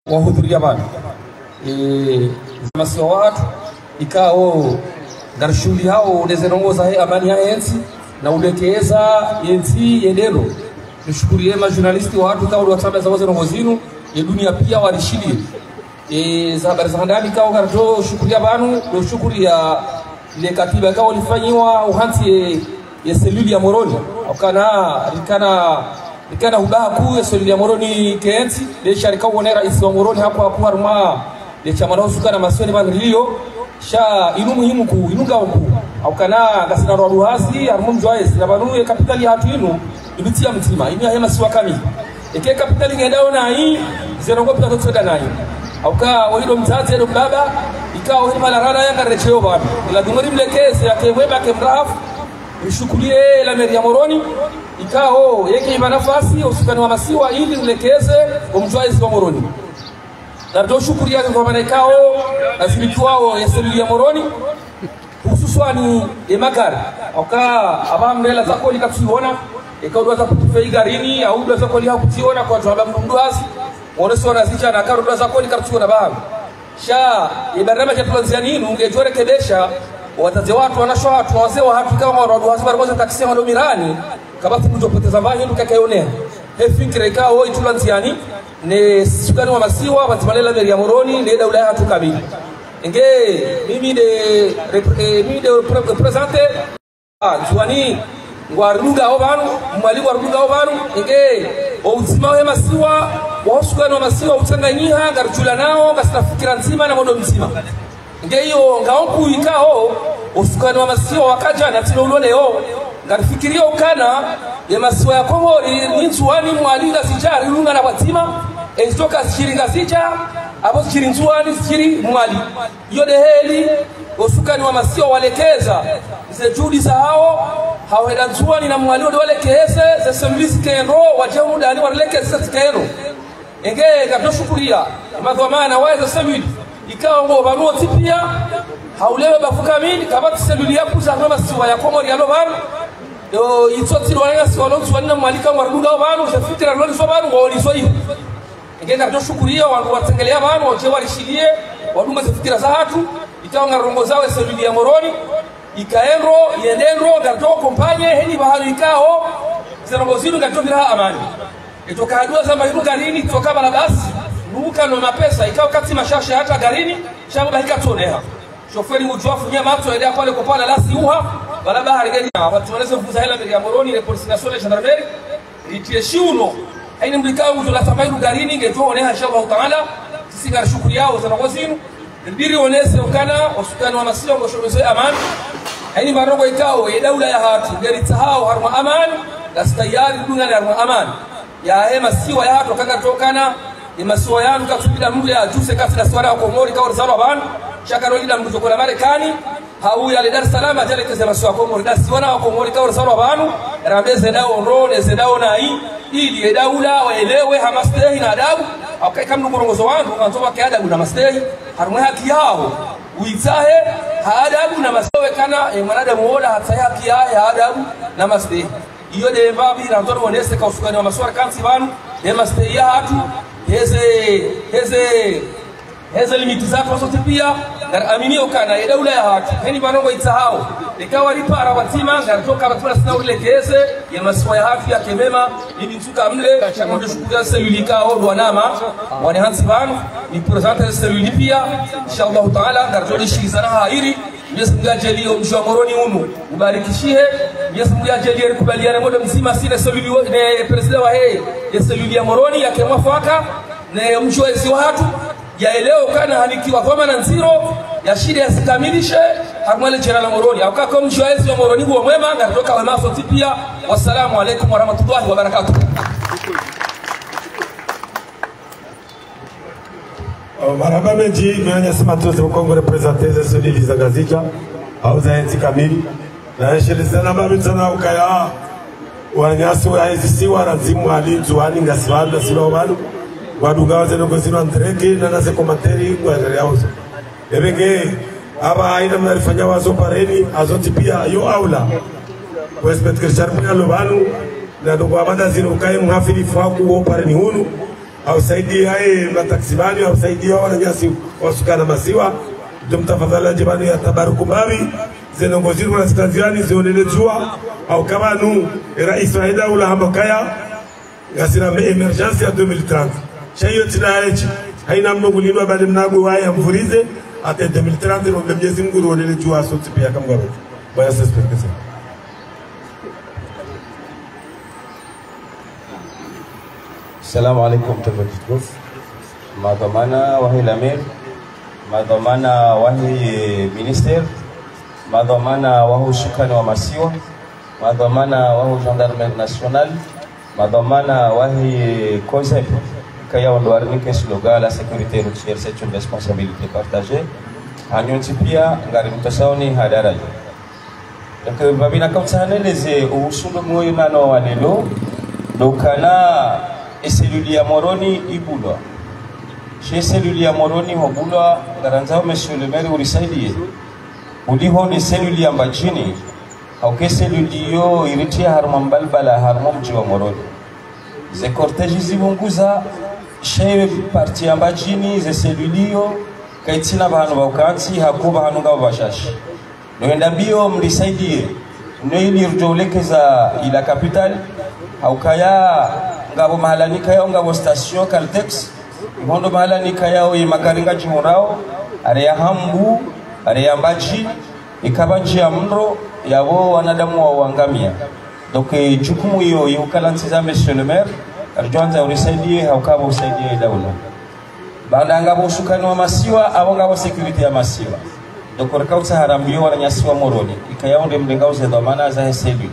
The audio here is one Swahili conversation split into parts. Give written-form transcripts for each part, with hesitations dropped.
wahudhuria bana masio watu ikao darshuli hao nezerongoza he amani ya enzi na ulekeza yenzi yendelo nishukurie ma journalisti watu kao watamba za wazo ngozinu ya dunia pia walishilie za habari za ndani kao garjo shukuria banu do shukuria ile katiba kao lifanyiwa uhansi ya seluli ya Moroni ikana hubaha kuu ya seluli ya Moroni kenzi de sharika wone rais wa Moroni hapo hapo haruma de chama na usukana masoni banrilio sha inu muhimu ku inuga ku aukana gasina ruhasi harmum joyce na banu ya kapitali hatu inu ibitia mtima inu ya hema siwa kami eke kapitali ngendao na hii zerongo pita totseda na hii auka wahido mtate ndo baba ikao hema la rada yanga recheo baba ila dungori mlekese ya keweba kemrafu nishukulie la meri ya Moroni ikao yeke ima nafasi usukani wa masiwa ili mlekeze umjoyce wa Moroni na ndo shukuria kwa maana ikao asiliku wao ya seluli ya Moroni hususwani magari auka abamrela zako likatuona ikao doza kutufei garini au doza kwa liha kutiona kwa tuamba mnduazi woneso na zicha na karo doza kwa likatuona baba sha ibarama cha tuanzia nini ungejore kedesha wataze watu wanashoa watu wazee wa hatu kama watu barikoza taksi ya mirani kabati kutopoteza mbaya ndio kakayonea fikira ikao itulanziani ne sukani wa masiwa batimalela meri ya Moroni ne daula hatu kabili nge mimi de represente zuani ngwaruga obanu mwali waruga obanu nge uzima wa masiwa wa sukani wa masiwa utanganyiha garjula nao gasitafikira nzima na modo mzima nge hiyo ngaoku ikao usukani wa masiwa wakaja na tino leo ngarifikiria ukana ya masiwa ya Komori ninzuani mwalila sijari lunga na watima estoka shiringa sija abo shirinzuani shiri mwali yode heli usukani wa masiwa walekeza ze judi za hao heda nzuani na mwali wale kehese ze semblisi kenro wajamu dani walekeza kenro enge gadoshukuria madhamana waweza semili ikawa ngo baruo tipia haulewe bafuka mini kabati seluli ya kuza ngoma siwa ya Komori ya lobanu yo itsoti rwanga siwa lonzu wanina mwalika ngwaruga obanu zefikira loli so banu ngoli so hiyo ngenda doshukuria wangu watengelea banu waje walishilie wadunga zefikira za hatu ikawa ngarongo zawe seluli ya Moroni ikaenro yendendro gato kompanye heni bahari ikao zerongo zinu gato bila amani itoka hadua za mahiru garini toka balabasi nuka no mapesa ikao kati mashasha hata garini shabu bahika toneha shoferi mjofu nyama mtu aidea pale kwa pala lasi uha wala bahari gani watu wanaweza kufuza hela meri ya Moroni ile polisi nationale gendarmerie itie shiuno haina mlikao mtu la samairu garini ngeto oneha inshallah taala sisi ngara shukuri yao za ngozinu ndiri onese ukana usukani wa masiwa ngoshomezo amani haini marongo ikao ya daula ya hatu gari tahao harma amani dastayari dunga ya harma amani ya hema siwa ya hatu kanga tokana imasiwa yanu katubida mule ya juse kafila swara wa Komori kawa rizalo banu shakarolida mkutokola Marekani hau ya Dar es Salaam ajale keze masiwa Komori dasi wana wa Komori kawa rizalo banu rambeze dao nrone zedao na hii ili daula waelewe hamastehi na adabu aukai kama mrongozo wangu wanzoa kwa adabu na mastehi harumwe haki yao uitahe adabu na mastehi kana mwanadamu wola hata haki ya adabu na mastehi iyo de mbabi ranzoro onese ka usukani wa maswara kansi banu de mastehi ya hatu heze limiti zako zote pia ngaraminio kana ya daula ya hatu heni banongo itahao ikawa ripara watima ngaratoka batula sina ulekeze ya maswa ya hatu ya kemema hivi msuka mle ngondo shukuria seluli kao wanama wani hansi banu ni presenter seluli pia inshallah taala ngartoli shizana hairi Yesu mjajelio mjwa Moroni unu ubarikishie Yesu mjajelio kubaliana modo mzima sina seluli ne president wa ya seluli ya Moroni ya kemwafaka ne mjwa ezi wa hatu ya eleo kana hanikiwa kwa na nziro ya shida yasikamilishe harmale jana la Moroni au kama mjwa ezi wa Moroni huo mwema ngatoka wa maso tipia wassalamu alaykum wa rahmatullahi wa barakatuh maraba meji mwenye sema tuzo Kongo representer celui za gazeta au za enti kamili na shirika babu sana ukaya wanyasi wa hizi si wanazimu alinzu ani ngaswala silo bado wadugawa zeno kozino andreke na nase komentari kwa yao ebenge aba aina mnalifanya wazo pareni azoti pia yo aula respect que charpia lobanu na ndo kwa banda zino kai mhafili faku wo pareni hunu au saidia mataksibani au saidia wananyasi wasukana masiwa tumtafadhala jibani ya tabaruku mawi zenongozi na staziani zionele jua au kama nu rais wa hida ula hamakaya gasira emergency ya 2030 shayo tinaechi haina mnogulindwa bali mnago waya mvurize ate 2030 ndo Mwenyezi Mungu ruonele jua sote pia kama garo baya suspect. Assalamu alaikum tabarakallah. Madhamana wahi lamir, madhamana wahi minister, madhamana wahi shukani wa masiwa, madhamana wahi gendarmerie national, madhamana wahi COSEP kaya ondwarnike slogan la sécurité routière c'est une responsabilité partagée. Anyonti pia ngari mtasaoni hadara. Donc babina kamsane leze usundo moyo nano walelo dokana eseluli ya Moroni ibulwa. Chez seluli ya Moroni wabulwa garanzao monsieur le maire urisaidie. Uliho ni seluli ya Mbachini au ke seluli yo iritia harmambalbala harmomji wa Moroni. Ze cortège zibunguza chez parti ya Mbachini ze seluli yo kaitina bahanu baukansi hakuba bahanu ngao bashashi. Noenda bio mrisaidie. Noili rjolekeza ila capital au kaya ngabo mahalani kaya ngabo station Caltex ngondo mahalani kaya o makaringa chimorao area hambu area Mbachi ikabanji ya mro yabo wanadamu wa wangamia. Donc jukumu hiyo yukalantiza monsieur le maire arjonza urisaidie au kama usaidie daula baada ngabo shukani wa masiwa au ngabo security ya masiwa. Donc rekauta harambio wananyasiwa Moroni ikayaonde mlengao za dhamana za hesebi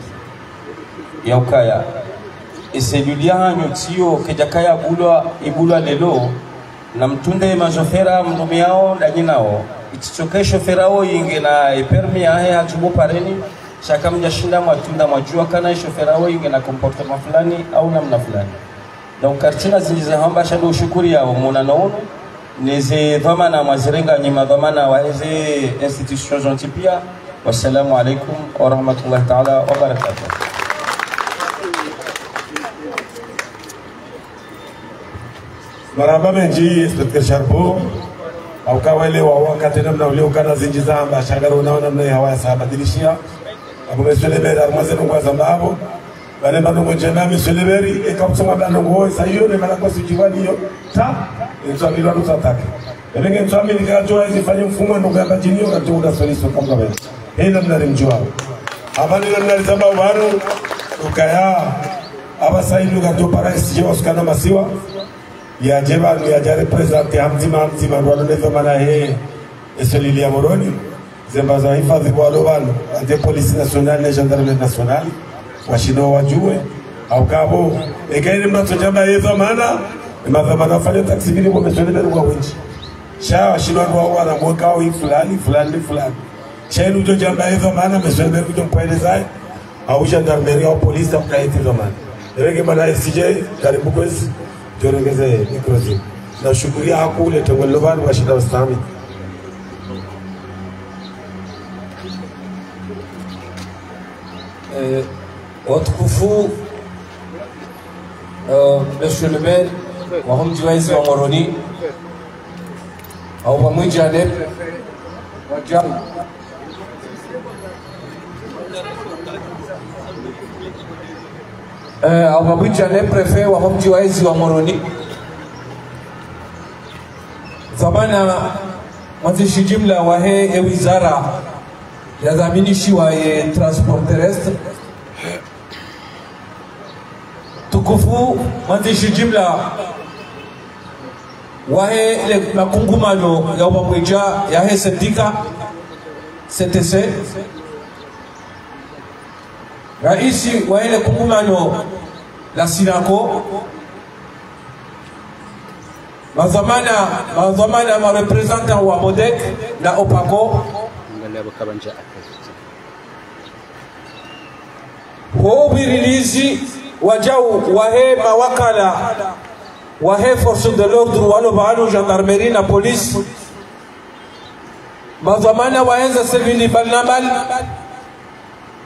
ya ukaya eselulia hanyo tiyo kejakaya ibulwa lelo na mtunde majofera mnumiao danyinao itichoke shoferao inge na permi yahe hajubu pareni shaka mjashinda mwatunda mwajua kana shoferao inge na comportement fulani au namna fulani. Donc kartina zilize hamba shando ushukuri yao muna naunu neze dhamana mazirenga nyima dhamana wa hizi institutions jontipia. Wassalamu alaikum wa rahmatullahi ta'ala wa barakatuh. Maramba menji Inspector Sharpo au kawale wa wakati namna ule ukana zinjiza amba shagara unaona namna ya wasa badilishia abu monsieur le maire armazeno kwa zamabo bale manongo jana monsieur le maire ekamsoma banongo sayo ne malako sijiwani yo ta nzo milwa nutataka ebenge nzo amini kajoa izifanye mfumo ndo gamba jinio katuda solution kama wewe hena mnarimjua abani namna zamba wanu ukaya abasaidu kato para sio uskana masiwa ya jeba ya jare represente hamzima rwalo nezo mana he eselili ya Moroni zemba za hifadhi kwa lobano ante polisi nationale na gendarmerie nationale washino wajue au kabo ekaini mbato jamba yezo mana madhamana fanya taksi bili kwa mesole kwa winchi sha washino wana mwaka au fulani chenu jo jamba yezo mana mesole kwa mpeleza au gendarmerie au polisi au kaiti zamani rege mana SJ karibu kwezi jorengeze mikrozi na shukuria hapo ule tawalobani washida wastami watukufu monsieur le maire wahumji waisi wa Moroni au pamoja na wajabu au pamoja na prefet wahumji waisi wa Moroni zamana mwanzishi jumla wahe wizara ya zaminishi wa transport terrestre tukufu mwanzishi jumla wahe ile makungumano ya upamweja ya he sendika CTC raisi wa ile kungumano la Sinako mazamana ma representant wa Modec na Opaco ho birilizi wajau wahe mawakala wahe force de l'ordre walo baalo gendarmerie na police mazamana waenza sevili balnamal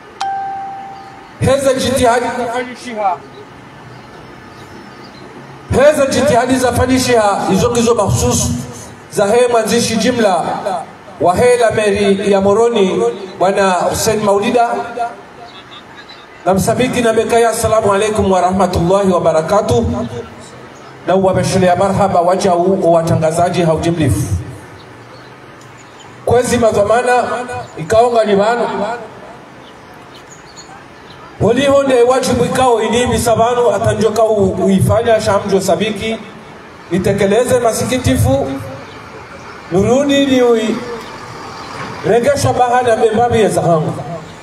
heza jitihadi kufanyishiha heza jitihadi za fanisha izo mahsusu za mwanzishi jimla wa la meri ya Moroni bwana Hussein Maulida na msabiki na mekaya. Assalamu alaikum wa rahmatullahi wa barakatuh. Na uwabeshelea marhaba wajau watangazaji haujimlifu kwezi madhamana ikaonga ni banu walihonde wajibu ikao inimi sabanu atanjoka uifanya shamjo sabiki nitekeleze masikitifu nuruni ni regesha bahana membabi ya zahangu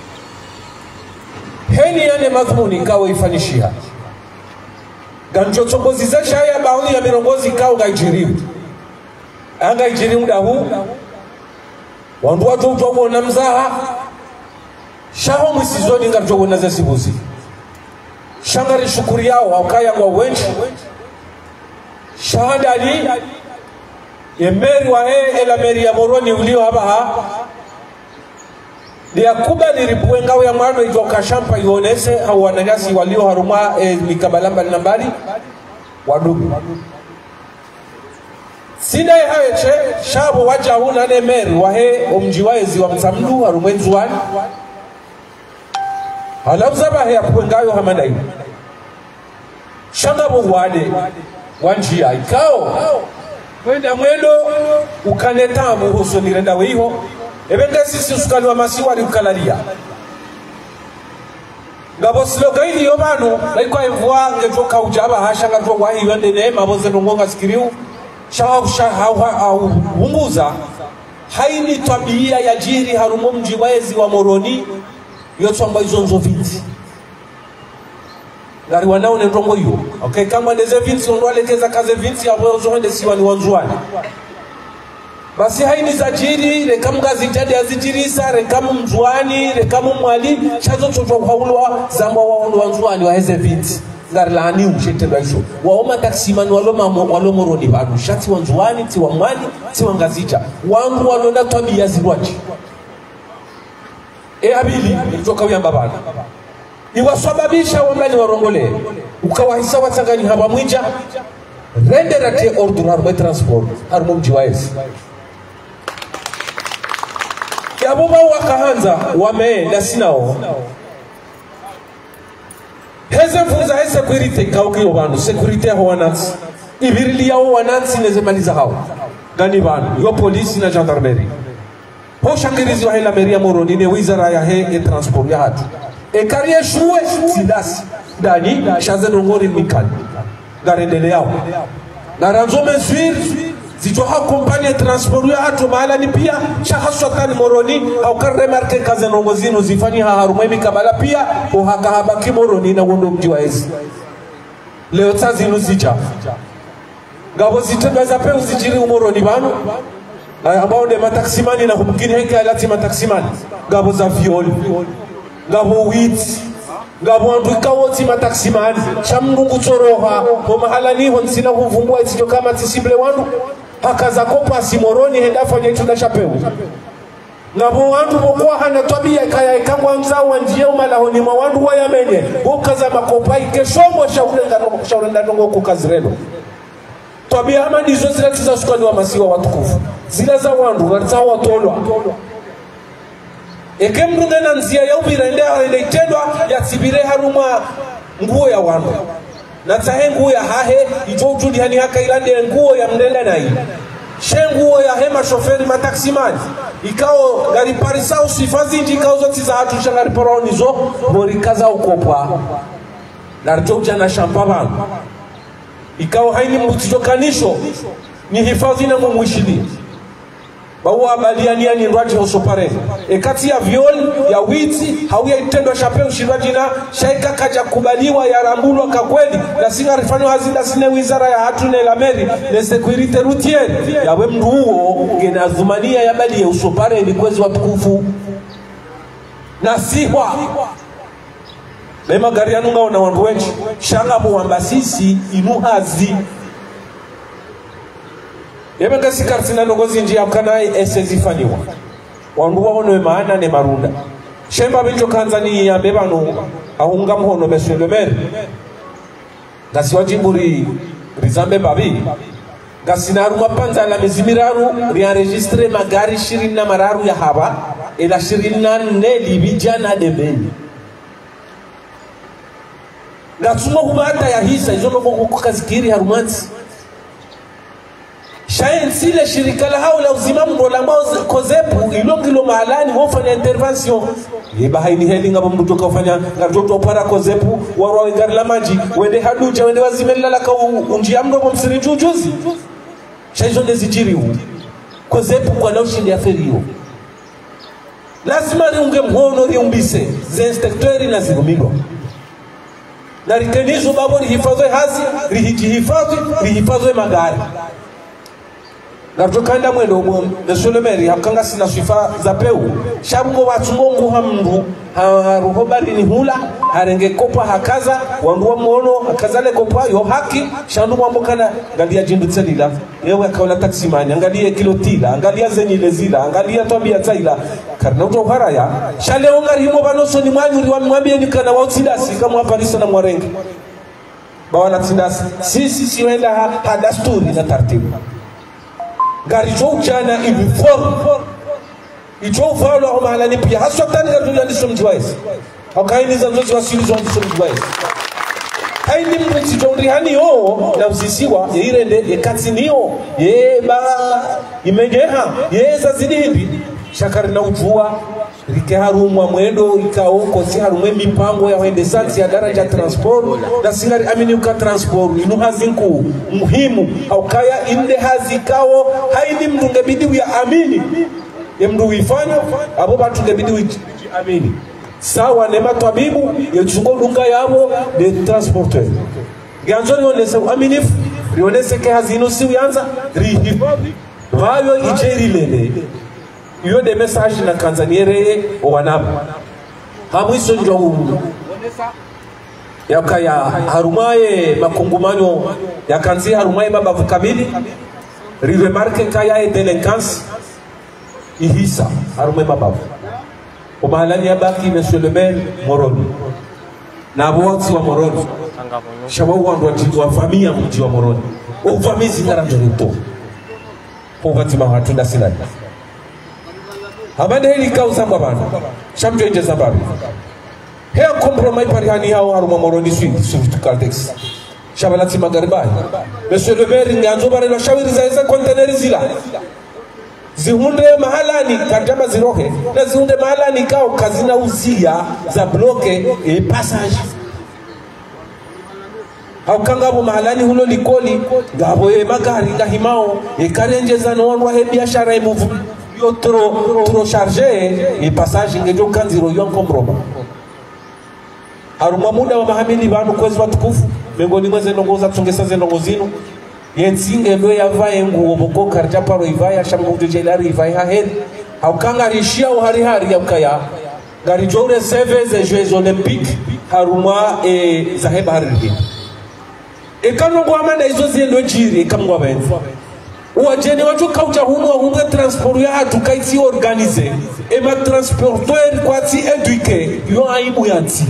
heni yane madhumuni ikao ifanishia gancho chombozi za shaya bauni ya mirongozi ikao gaijirimu anga ijirimu dahu wandu watu utogo na mzaha shaho mwisizoni nga mtogo na zesibuzi shangari shukuri yao wakaya kwa wenchi shahada li yemeri wa ela meri ya Moroni ulio haba ni akuba niripuwe ngawe ya mwano itoka shampa ionese au wanagasi walio haruma mikabalamba nambari wadugu sina haweche shabo waja huna ne meri wa omjiwaezi wa msamdu harumwenzu wani halabzaba ya kuengayo hamanai shanga wade wanjia ikao kwenda mwendo ukanetamu huso nirenda weiho ebenge sisi usukani wa masiwa li ukalalia ngabo slogaini yobanu laikwa evwa ngetoka ujaba hashanga to wahi yende neema boze nongonga sikiriu shaha hunguza haini tabia ya jiri harumo mjiwaezi wa Moroni yotsamba izonzo viti ngari wanao ne ndongo hiyo okay kama ndeze viti ndwalekeza kaze viti abo zoende siwani wanzuani basi haini za jiri rekamu zitadi azijirisa rekamu mzuani rekamu mwali chazo toto kwaulwa zamba waondo wanzuani wa heze viti ngari laani uchetendwa hizo waoma taksimani walo Moroni badu shati wanzuani ti wa mwali ti wangazita wangu walonda tabia zirwaji abili kutoka uyamba bana iwasababisha wamani warongole ukawahisa watangani haba mwinja renderate ordre harumwe transport harumo mjiwaezi yaboba wakahanza wame nasinao heze mfuza he security kaukiyo banu security ho wanansi ibirili yao wanansi nezemaliza hao gani banu yo polisi na gendarmerie ho shangirizi wa hela meri ya Moroni ne wizara ya he transport ya hatu karia shuwe sidasi dani shaze nongori mikali garendele yao naranzo meswir zitoha kompani transport ya hatu mahala ni pia shahaswa kani Moroni au karre marke kaze nongozino zifani haharumwe mikabala pia uhaka habaki Moroni na wondo mjiwaezi leo tazinu zija ngabo zitendwa za peu zijiri Moroni banu ambao nde mataksimani na kumkini heke alati mataksimani ngabo za violi ngabo witi ngabo anduika woti mataksimani chamnungu toroha kwa mahala niho nsina kuvumbua isito kama tisible wandu haka za kopa si Moroni hendafa nyetu na chapeu ngabo wandu mokua hana tabia kaya ikangwa mzao wanjie umalahoni mwa wandu wayamenye ukaza makopa ikeshombo shaurenda nongo kukazireno tabia ama nizo zile za sukani wa masiwa watukufu zile za wandu warza watolwa ekemrunga na nzia ya ubira ende itendwa ya sibire haruma nguo ya wandu na tahe nguo ya hahe itojundi hani haka ilande nguo ya mndele na hii nguo ya hema shoferi mataksimani ikao gari parisa usifazi ikao zote za hatu shangari paronizo morikaza ukopwa narjoja na shampabana ikao haini mutijokanisho ni hifadhi na mwishili bawa baliania ni ndwaji hosopare kati ya viol ya witi hauya itendwa shape ushirwaji na shaika kaja kubaliwa ya rambulwa kakweli na singa rifano hazida sine wizara ya hatu na elameri na security routier ya we mdu huo gena dhumania ya bali ya usopare ni kwezi watukufu na siwa lema gari ya nunga wana wandu wenchi shanga muwamba sisi inuhazi yemega sikartina nongozi njia mkanai esezifaniwa wandu waono maana ne marunda shemba bicho kanzani ya bebano ahunga mhono meswele meri ngasi wajimburi rizambe babi gasinaru mapanza la mizimiraru rienregistre magari 24 ya haba ila 24 libijana debeni gatsumo kubata ya hisa izo no kukazikiri harumanzi shayensi le shirika la haula uzima mbo la mbao kozepu ilongilo mahalani wofanya intervention yeba haini heli ngabo mtu kufanya ngatoto opara kozepu warwa ngari la maji wende haduja wende wazimela la ka unjia mdomo msirinju juzi shaizo ndezijiriu kozepu kwa na ushindi aferio lazima riunge mhono riumbise ze inspectori na zigumilo na ritenizo babo rihifadhwe hazi rihifadhwe magari na tukanda mwendo Monsieur le maire hakanga sina sifa za peu shabungo watungongu hamndu haruho bari ni hula harenge kopa hakaza wanduwa muono hakazale kopa yo haki shandu mwambokana ngalia jindu tselila yewe akaula taksimani angalia kilotila angalia zenyile zila angalia twambia tsaila karna uto haraya shale ongari himo banoso ni mwanyuri wa mwambie nikana wa utsidasi kama haparisa na mwarenge bawana tsidasi sisi siwenda hadasturi na taratibu gari chana uniform icho falo au mahalani pia haswa tani gari ndiso mjwaisi akaini za nzozi wasili zo ndiso mjwaisi haini mwenzi jondri hani yo na usisiwa yeirende yekatsiniyo yeba imejeha yeza zidindi shakari na ujua rike harumwa mwendo ikao kosi harumwe mipango ya wende santi ya daraja transport na singari amini uka transport inu hazinku muhimu au kaya inde hazikao haini mdunge bidiwi ya amini ya mdu wifanya abo batu nge bidiwi amini sawa nema tabibu ya chungo lunga yabo de transporteur ganzoni onese aminifu rionese ke hazino si uyanza rihifavi vayo ijeri lele iyo de message na kanzaniere owanabu hamwiso njongu yakaya harumaye makungumanyo yakanzi harumaye baba vukamili riremarke kaya delinquance ihisa harumaye baba omahalani yabaki Monsieur le maire Moroni na aboti wa Moroni shababu wandu wa familia mji wa Moroni uvamizi ngaranjorito povatima hatunda sinani abande heli kauza mbabana shamjo inje sababu hea compromise parihani hao haruma Moroni suite caltex shabalati magaribai Monsieur le maire nganzo barelo shawiri za container zila zihunde mahalani katama zirohe na zihunde mahalani kao kazina uzia za bloke passage haukangabo mahalani hulo likoli ngabo magari ngahimao karenjeza no wanwa he biashara imuvu yo tro charger passage ngejo kanziro yo kombroma haruma muda wa mahamili banu kwezi watukufu mengoni mweze ndongoza tungesa zendongozino yensinge ndo yavaye nguo boko karja paro ivaya shamgo jelari ivaya heri haukanga rishia uhari yakaya gari jore seve ze Jeux Olympiques haruma zaheba hariri ekano kwa manda izo ziendo jiri kamwa benzo uwajeni watu kaucha humwe transport ya hatu kaiti organize ema transporteur kwa ti eduke yo aibu yanti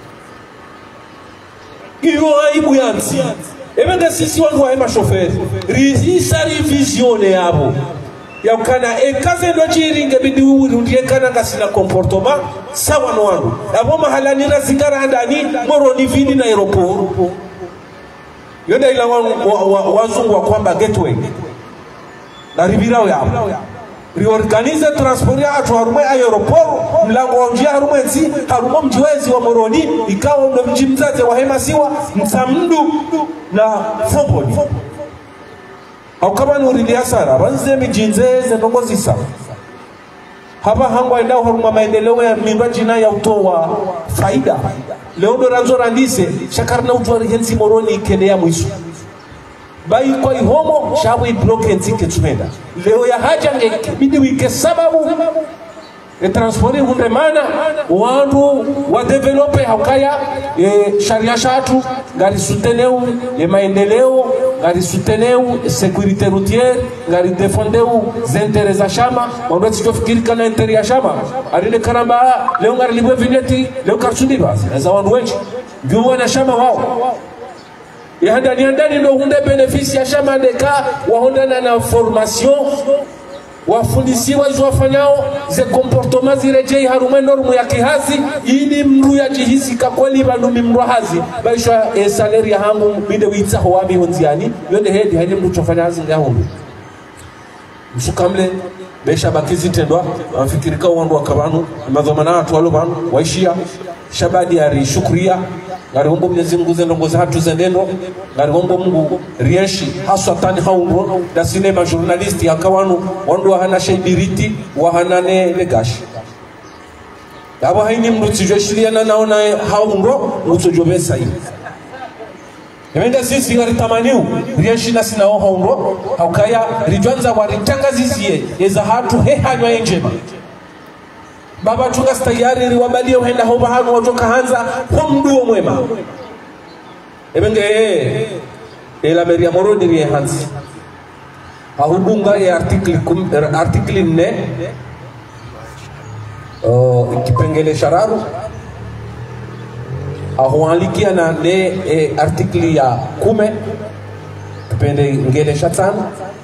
ebenge sisi wandu wa hema shoferi rizisa revisione yabo yaukana ekaze ndo chiringe bidi urundie kana kasina comportement sawa no wandu abo mahalani razikara ndani Moroni vini na aeroport yonda ila wazungu wa kwamba gateway na ribirao yabo reorganize transport ya atu harume aeroport mlango wa njia harume nzi harume mjiwezi wa Moroni ikawa ndo mji mzaze wa hema siwa msamndu na foboni au kama nuri asara banze mijinze zendongo zisa haba hangwa ndao haruma maendeleo ya mimbaji na ya utoa faida leo ndo razora ndise shakarna utwari hensi Moroni kenea mwisu bai kwa ihomo shabu ibloke ntike tumenda leo ya haja bidi wike sababu transporti hundemana wandu wa develope haukaya sharia shatu gari suteneu maendeleo gari suteneu sécurité routière gari defendeu zintere za shama wandu tijofikiri kana interi ya shama arile karamba leo gari libwe vineti leo karsundiba za wandu wengi ndio wana shama wao ya ndani ndo hunde benefisi ya shamadeka wahondana na formation wafundisiwa izo wafanyao ze comportement zirejei harume normu ya kihazi ili mru ya jihisi kakweli banumi mru hazi baisha salary ya hangu bide witsa ho wami honziani yonde hedi haini mru chofanya hazi nga hundu msukamle besha bakizi tendwa wafikirika wandu wakabanu madhomana watu walo banu waishia shabadi ari shukria ngari hombo Mwenyezi Mungu zendongoza hatu zendendo ngari hombo Mungu rieshi haswa tani haungo da sinema journalisti akawanu wandu hana shaibiriti wahanane legashi abo haini mrutijeshiliana naona haungo mutujobesa hivi Emenda sisi ngari tamaniu rieshi na sina haungo haukaya rijwanza waritangazizie eza hatu hehanywa enjema baba tunga stayari riwabalie uhenda hoba hanu watoka hanza homduo mwema ebenge la Maria Moroni rie hanzi ahudunga ya artikli nne kipengele shararu ahualikia na ne artikli ya 10 kipende ngele shatano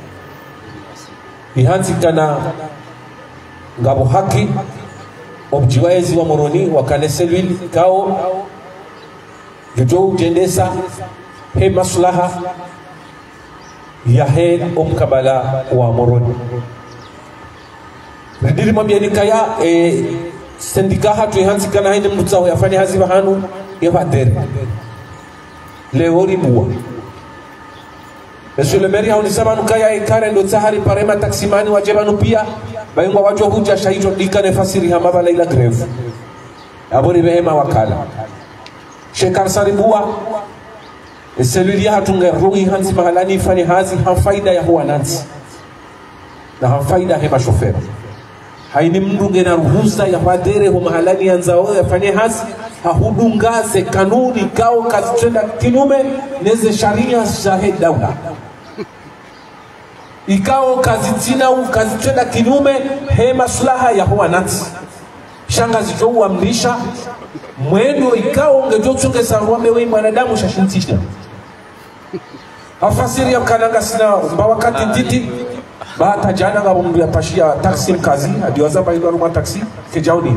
ihanzi kana ngabo haki objiwaezi wa Moroni wakaneselwili kao jujo ujendesa he maslaha ya he omkabala wa Moroni ridiri mwambiani kaya sendika hatu ihansi kana haini mnutsaho yafanya hazi bahanu yafadere leori buwa Monsieur le maire haunisama nukaya ikare ndo tsahari parema taksimani wajebanu pia bayungwa wajwa huja shahito dikane fasiri hamaba laila greve abori behema wakala Shekar Saribua eselili hatunga ruhi hansi mahalani fani hazi hafaida ya huwa nansi na hafaida hema shofera haini mdunge na ruhusa ya wadere hu mahalani yanzao ya fani hazi hahudungaze kanuni kao kazitenda kinume neze sharia shahid daula ikao kazitina u kazitenda kinume hema sulaha ya huwa nati shanga zijo uamrisha mwendo ikao ungejotsunge sarwame wei mwanadamu shashintisha afasiri ya mkananga sina mba wakati titi baata jana nga mungu ya pashia taksi mkazi adiwaza bailu aruma taksi kejauni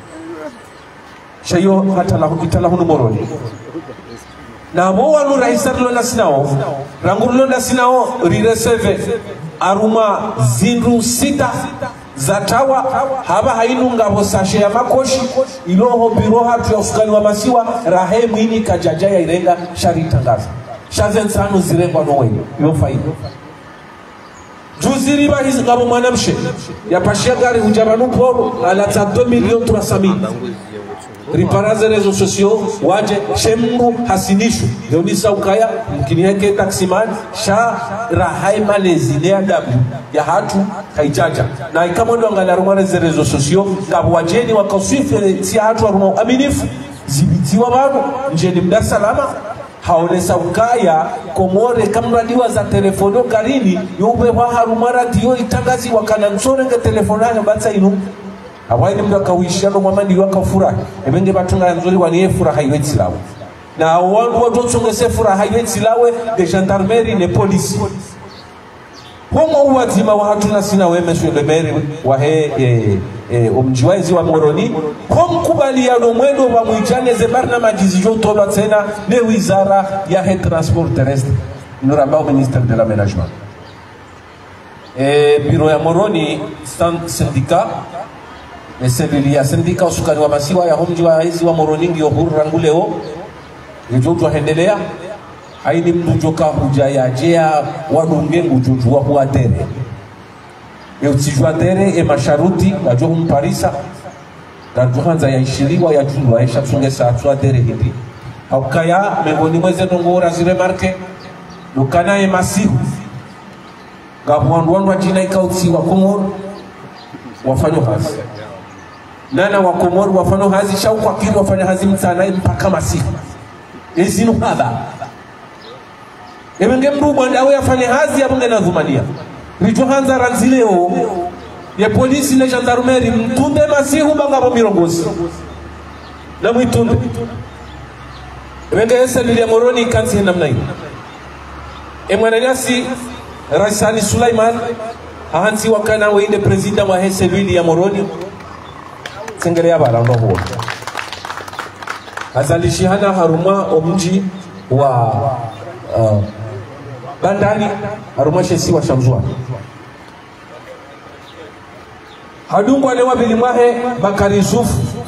shayo hata italahunu Moroni na mowa nu raisarlo na sinao rangurlo na sinao rireseve aruma zindu 6 za tawa haba hainu ngabo sashe ya makoshi iloho biroha tuyafukani wa masiwa rahemu ini kajajaya irenga shari tangaza shazen sanu zirengwa no wenye yofaino juziri bahizi ngabo mwanamshe ya pashia gari hujabanu poro alata 2 milioni 300,000 riparaze rezo sosio waje shembu hasinishu leonisa ukaya mkini heke taksimani sha rahai malezi ne adabu ya hatu haijaja na ikamondo angala rumare rezo sosio ngabu wajeni wakasifu si hatu waruma aminifu zibitiwa babu njeni mda salama haonesa ukaya komore kamradiwa za telefono karini yube waharumara diyo itangazi wakana msore nge telefono hanya batsa inu awaini mdu akawishiano mwamani wakafura ebenge batunga nzuri waniye furaha iwezi lawe na wangu wadotsongese furaha iwezi lawe de gendarmerie ne polisi homo uwazima wa hatuna sina we Monsieur le maire wa umjiwaezi wa Moroni homkubaliano mwendo wa mwijane zebarna majizijo toba tena ne wizara ya transport terrestre nurambao ministre de l'aménagement bureau ya Moroni syndicat eselili ya sindika usukani wa masiwa ya homjiwa hizi wa Moroningi yohuru ranguleo yujutwa hendelea haini mdujoka huja ya jea wadunge ngujujua huwa tere yeutijua tere masharuti gajo humparisa gajuhanza ya ishiriwa ya julu aisha tungesa atua tere hindi haukaya mengoni mweze nungura zire marke nukana masihu gabuanduandu wa jina ikautsi wa Komoro wafanyo hazi nana wa Komoro wafano hazi shauku akiri wafanya hazi mtana mpaka masihu ezinu hadha ebenge mdu mwandawe afanya hazi ya bunge na dhumania rijuhanza ranzileo ya polisi na gendarmerie mtunde masihu bangabo mirongozi na mwitunde ebenge eselili ya Moroni kansi namna hii Mwananyasi Raisani Sulaiman ahansi wakana wende president wa Hesevili ya Moroni sengelea bara ndo huo azalishihana haruma omji wa bandani haruma shesi wa Shamzwa hadungu alewa bilimwahe Bakari Yusuf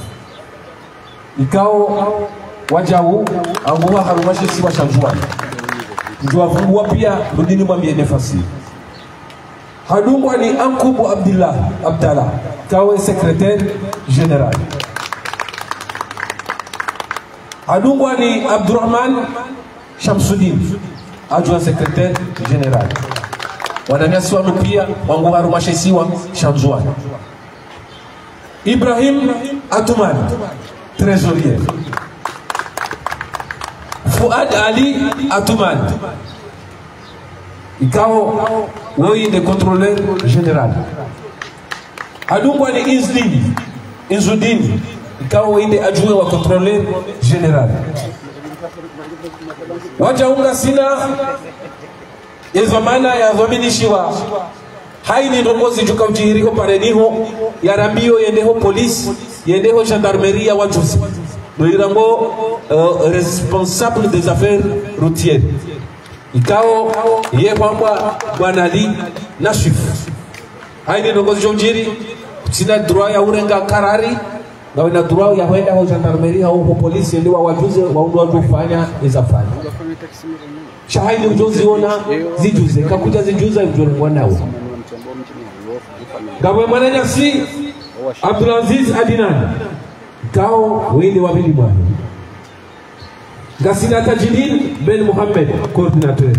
ikao wajawu anguwa haruma shesi wa Shamzwa njua fungua pia rudini mwambie nefasi hadungwa ni Ankubu Abdallah kawe secrétaire général hadungwa ni Abdurrahman Shamsuddin adjoint secrétaire général wananyasi wanu pia wangu harumashesiwa Shamzwa Ibrahim Atuman trésorier Fuad Ali Atuman ikao woi de contrôleur général adungwa ni Izudin ikao woi de adjoint wa contrôleur général wajaunga sina ezamana ya dhaminishiwa haini ndongozi juka ujihiriko pareniho ya rambio yendeho polisi yendeho gendarmerie wajuzi Noirango responsable des affaires routières ikao ye kwamba bwana Ali Nashif haini ndongozi jojiri sina droit ya urenga karari na ina droit ya kwenda kwa gendarmerie au polisi ndio wajuze waundwa kufanya izafanya shahidi ujuzi ona zijuze kakuja zijuza ujoro nao gawe mwananya si Abdulaziz Adinan kao wende wabili mwana Gasina Tajidin Ben Mohamed coordinateur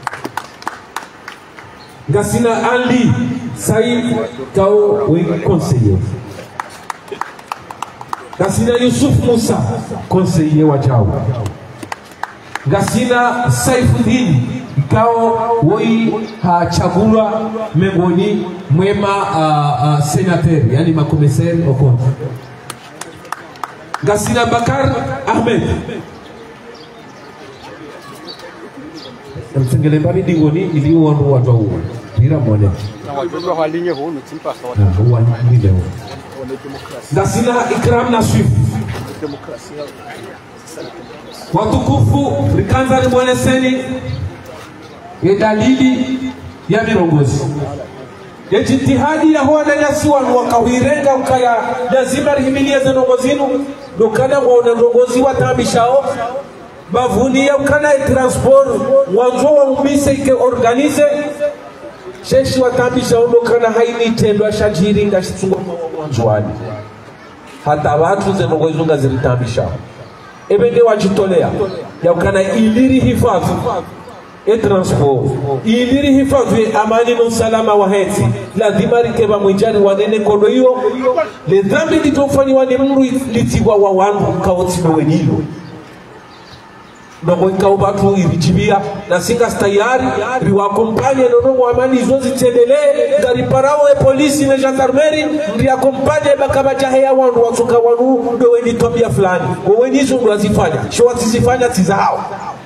Gasina Ali Said kao wende conseiller Gasina Yusuf Musa conseiller wa Jawa Gasina Saifuddin kao woi hachagula miongoni mwema senateur yani makomisari au compte Gasina Bakar Ahmed msingele mbali dingoni iliyo wandu watu huo bila mwone Gasina Ikram Nasif watukufu rikanza ni mwone seni ye dalili ya mirongozi ya jitihadi ya huwa nanyasiwa wakawirenga ukaya lazima rihimilia zenongozinu nukana waonanongozi watambishao bavuni ya ukana transport wanzo wa umise ike organize sheshi watambishao nukana haini tendo ya shajiri nga shitungo mwanzoani hata watu zenongozi nga ziritambishao ebende wajitolea ya ukana iliri hifadhi transport iliri hifadhi amani na usalama wa heti lazima rikeba mwijani wanene kodo hiyo le dhambi litofanywa ni mru litiwa wa wangu kaotibe wenilo nongo ikao batu irijibia na singa stayari riwakompanye nonongo amani izozi tendele gari parao e polisi na gendarmerie riakompanye bakabajahe ya wangu wasuka wanu ndo weni tobia fulani weni hizo ndo wazifanya shwa tizifanya tizao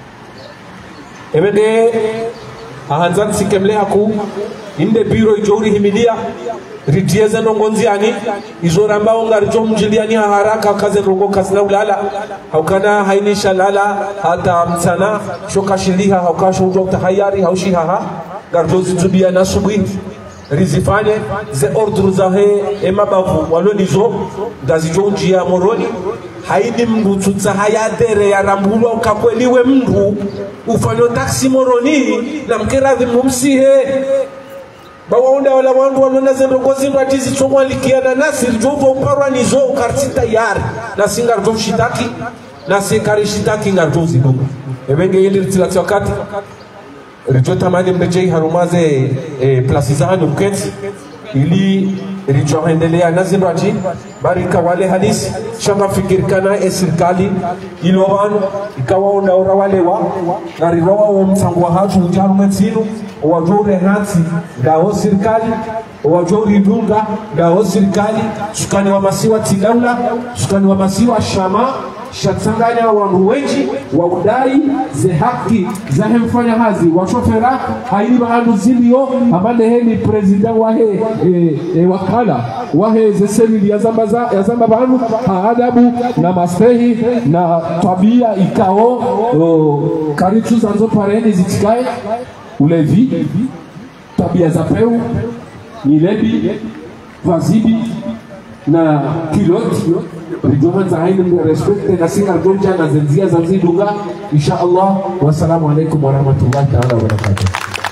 ebede ahanzan sikemle haku inde biro ijori himilia ritieza nongonziani izoramba ongarijo mjiliani haraka kaze rongo kasna ulala haukana haini shalala hata msana shoka shiliha haukasho ujo tahayari haushiha garjozi zubia nasubwi rizifanye ze ordru zahe emabavu walonizo gazijonjia moroni haini mndu tutsa hayadere ya rambulwa ukakweliwe mndu ufanyo taksi moroni na mkerathi mumsihe bawaunda wala wandu wanona zendogozi mbatizi chomwa likiana nasi rijovo uparwa nizo ukartita yari nasi ngarjo shitaki nasi kari shitaki ngarjo zinunga ebenge hili ritilati wakati rijo tamani mrejei harumaze plasi zahani mketi ili rijohendelea nazindwaji barika wale halisi shanga fikirikana serikali ilowanu ikawaunda ora walewa na riwawa wa mtangwa hatu ujaru metsinu wajore hati dao serikali wajori dunga dao serikali sukani wa masiwa tilaula sukani wa masiwa shama shatsanganya wangu wengi wa udai ze haki za hemfanya hazi wa shofera haili baandu zilio amande heli president wahe wakala wahe ze seli ya zamba baandu adabu na mastehi na tabia ikao karitu zanzo pareni zitikae ulevi tabia za peu nilebi vazibi na kiloti rijoman za haini respecte na singa gonja na zenzia za zidunga insha Allah. Wassalamu alaikum warahmatullahi ta'ala wabarakatuh.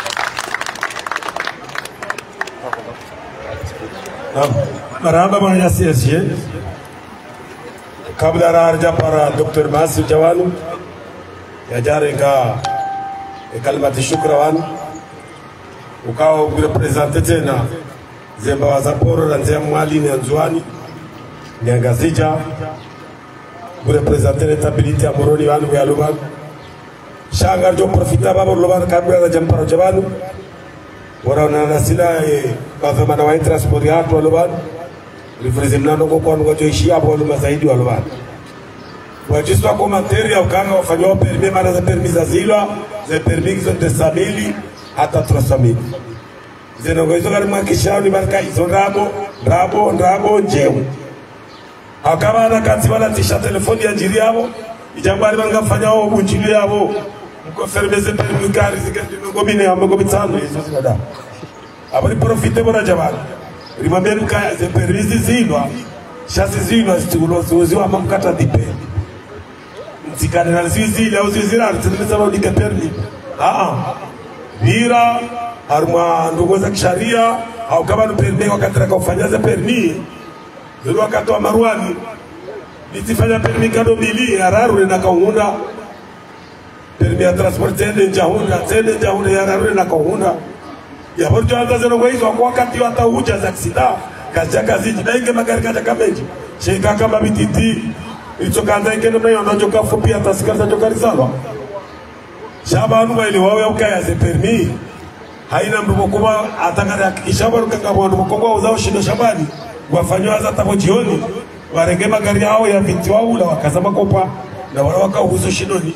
Marhaba bwana CSG. Kabla raja para Dr. Masud Jawanu ya jarenga kalmati shukrawan ukawa represente tena zemba wa Zaporo na nzea mwali ni anzuani Nyangazija represente l'étabilité à Moroni wanu ya Luban shangar jo profita babo Luban kabla na jamparo jabanu wana nasila kwa zamana wa transport ya watu wa Luban representando kwa ngojo ishia hapo Luban zaidi wa Luban wajiswa kwa materia ukanga wafanywa permis mara za permis za zilwa za permis za desamili hata 300,000 zinongoizo kama kishao ni baraka hizo rabo njeu akaba na kati wala tisha telefoni ya jiri yao ijambari bangafanya wao bunjili yao mko fermeze permis gari zikati ngobine amgo bitano hizo zinada abari profite bora jabali rimambia mkaya ze permis zilwa shasi zilwa zituloziwa mamkata dipe zikana na zizile au zizira tunaweza kudika permis nira harma ndugu za kisharia au kama ni permis wakati kufanya permis ndio wakati wa maruani nitifanya permis kado bili hararu na kaunda permis ya transport tende jahunda ya hararu na kaunda ya borjo anza zero hizo kwa wakati hata uja za aksida kaja ziji dainge magari kaja kameji shika kama bititi ilichokanza ikeno na yonajoka fupi hata sikaza jokarizalwa shabanu wa ile wao ukaya ze permis haina mdomo kubwa atangara kishabaru kanga mdomo kubwa uzao shindo shabani wafanywa za tabo jioni warenge magari yao ya viti wao la wakazama kopa na wala wakahuzo shindoni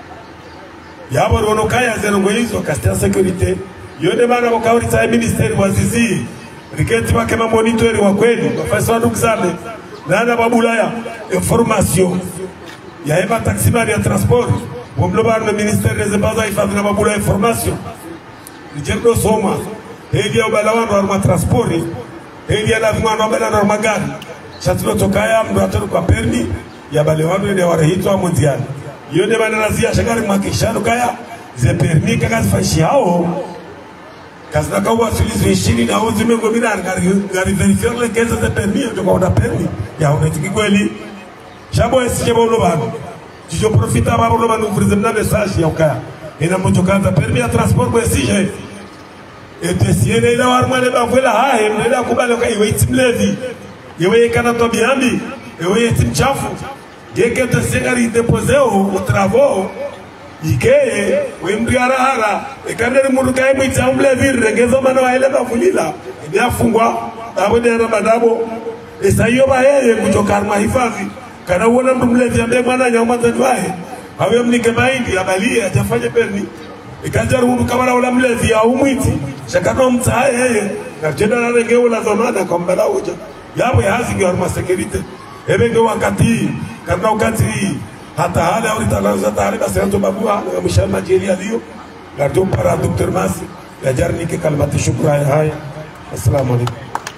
yabo rono kaya ze ngo hizo kastia security yone bana wakauri ta ministeri wazizi riketi wake ma monitori wa kweli wafasa ndugu zame nana babulaya information ya ema taximani ya transport wamlobar na ministeri des baza ifadhi na babulaya information Rijerdo soma hedi ya ubalawandu wa transporti hedi ya lazimano wabala na magari shatilo tokaya mdu atonu kwa permi ya balewandu ya warehito wa mondiali yone bana nazia shagari mwakishano kaya ze permi kakazi fashi hao kazi naka uwasulizu ishini na uzi mengo mina gari verifierle keza ze permi yoto kwa una permi ya unetiki kweli shabo esike ba ulobanu jijo profita ba ulobanu ufrize mna mesaji ya ukaya ina mjokanza permis ya transport kwa sije etesiene ila warmane bavela hae mnenda kubalo kai weiti mlevi yewe kana to biambi yewe etim chafu geke to sengari deposeo utravoo ikeye we mbiara hara ekandere mundu kai mwita mlevi regezo mana wa ile bavulila byafungwa abode na badabo esayo ba yeye kutoka mahifadhi kana uona mtu mlevi ambaye mwana nyamaza jwae hawe mnike baindi abalia ajafanye permis ikajaru mundu kama wala mlevi au mwiti shakano mtaye yeye na jenda na ngeo la zamana kwa mbala hoja yabo yazi kwa arma security ebenge wakati kana wakati hata hali au litalaza taarifa sasa babu na mshama jeria lio gardo para Dr. Masi ya jarni ke kalmati shukrani haya assalamu alaykum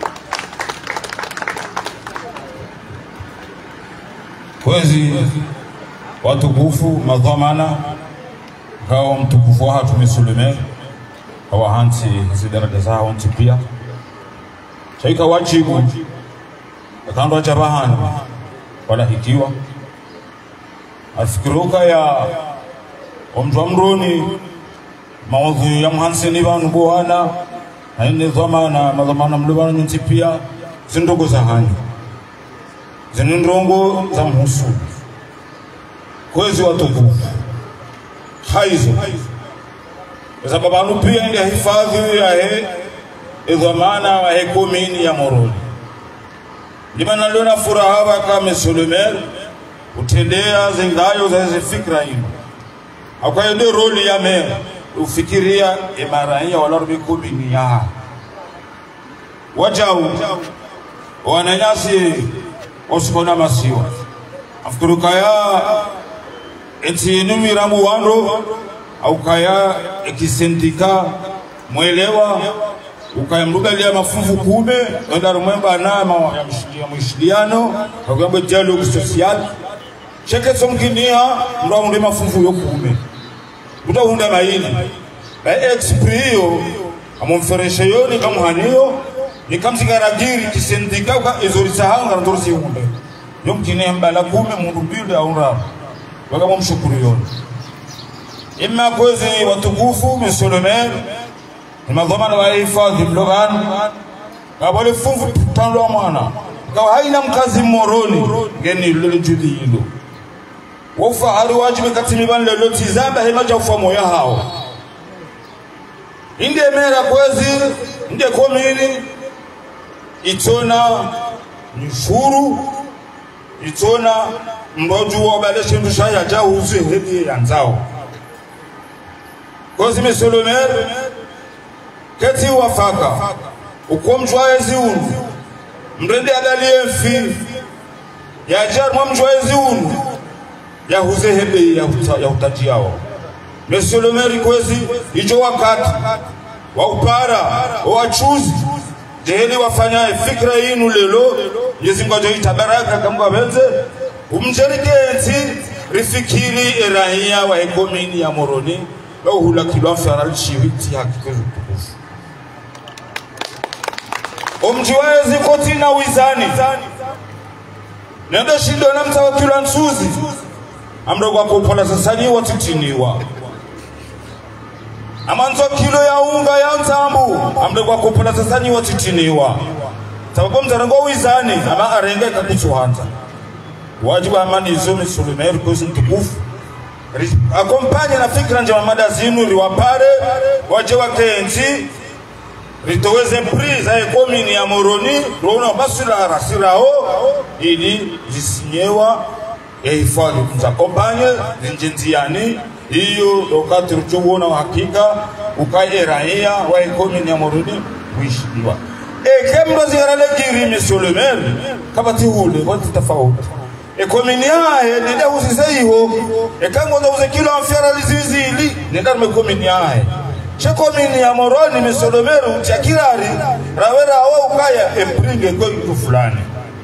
kwezi watukufu madhamana kao mtukufu wa hatu misulime hawa hansi zidaraja zao nti pia chaika wachibu akando wachabahani wala hikiwa afikiruka ya omjwa mroni maudhu ya mhansi ni vanu buhana haini dhamana madhamana mlubana nti pia zindogo za hanyu zinindrongo za mhusu kwezi watukufu haizo kwa sababu anu pia ndi hifadhi ya he idhamana wa hekumini ya Moroni limana liona furaha waka Mesulumer utendea zingayo za hizi fikra hino akwaende roli ya me ufikiria imaraia walarubi kubini ya wajau wananyasi osikona masiwa afkuru kaya eti numiramu wando au kaya ekisendika mwelewa ukaya mrugalia mafuvu kume enda rumemba nama ya mshiliano kwa dialogue social cheke somkinia ndo ndo mafuvu yo kume utahunda maili ba exprio amomferesha yoni kamuhaniyo nikamzigaragiri kisendika ka ezorisahanga ndorisi hunde yomkine mbala kume mundu bilde aura wakama mshukuru yoni imma kwezi watukufu misolomel madhamana wa hifadhi mlogan kabale fungu tando mwana kwa haina mkazi moroni ngeni lele judi hilo wofa hali wajibu katimi ban lelo tizaba hema jafa moya hao inde mera kwezi inde komini itona nifuru itona mboju wa baleshe ndushaya jahuzi hedi yanzao kozi misolomer keti wafaka ukomjwaezi unu mrende adalie mfi ya jarma mjwaezi unu ya huzehebe ya utaji yao mesolomeri kwezi ijo wakati wa upara wa chuzi jeheli wafanyaye fikra inu lelo yezingojo itabaraka kambwa benze umjerigenzi rifikiri erahia wa ekomini ya moroni lau hula kilwa mfaral shiwiti hakikezu tukufu omjiwaezi kotina wizani nendo shindo na mtawakilwa nsuzi amdogo wako upola sasani watutiniwa amanzo kilo ya unga ya mtambu amdogo wako upola sasani watutiniwa sababu mtarango wizani ama arenge kakuchuhanta wajibu amani izome Sulemeri kuzi ntukufu akompanya na fikra njema mada zinu riwapare waje wakenzi ritoweze priza ekomini ya moroni rona basura rasirao ili jisinyewa hifadhi mtakompanye zinjenziani hiyo wakati ruchowona hakika ukaye raia wa ekomini ya moroni kuishiwa kemro zirale giri Sulemeri kabati hule wati tofauti ekomini yae nenda usiseiho ekango ndo uze kilo amfiara lizizili nenda mekomini yae chekomini ya moroni Misolomeru chakirari rawera awa ukaya empringe kwa kitu fulani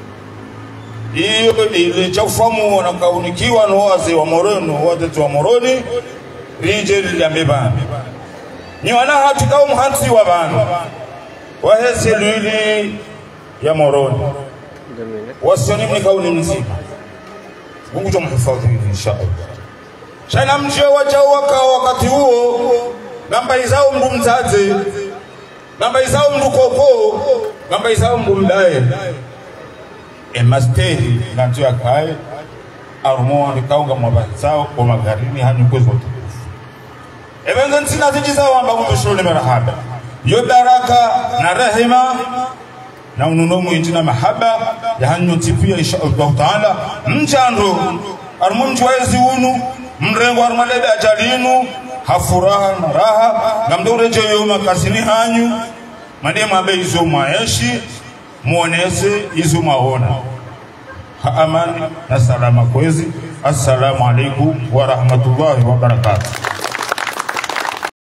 iyo ile chafamu na kaunikiwa no waze wa moroni watu wa moroni rije liambeba ni wana hatika umhansi wa bana wa hese lili ya moroni wasioni mnikauni mzima Mungu tumhifadhi inshallah. Shana mjio wajao wakati huo namba izao mndu mzazi namba izao mndu koko namba izao mndu mdae emasteri nantu ya kai arumo nikaunga mwabazao kwa magarini hani kwezo tukufu ebenza ntina zijizao amba mbishule merahaba yo baraka na rehema na ununomu injina mahaba ya hanyo tipia inshallah taala mchando armunji waezi unu mrengo armalebe ajalinu hafuraha na raha na mdoreje yoma kasini hanyu madema abe izo maeshi muonese izo maona amani na salama kwezi. Assalamu alaikum wa rahmatullahi wa barakatuh.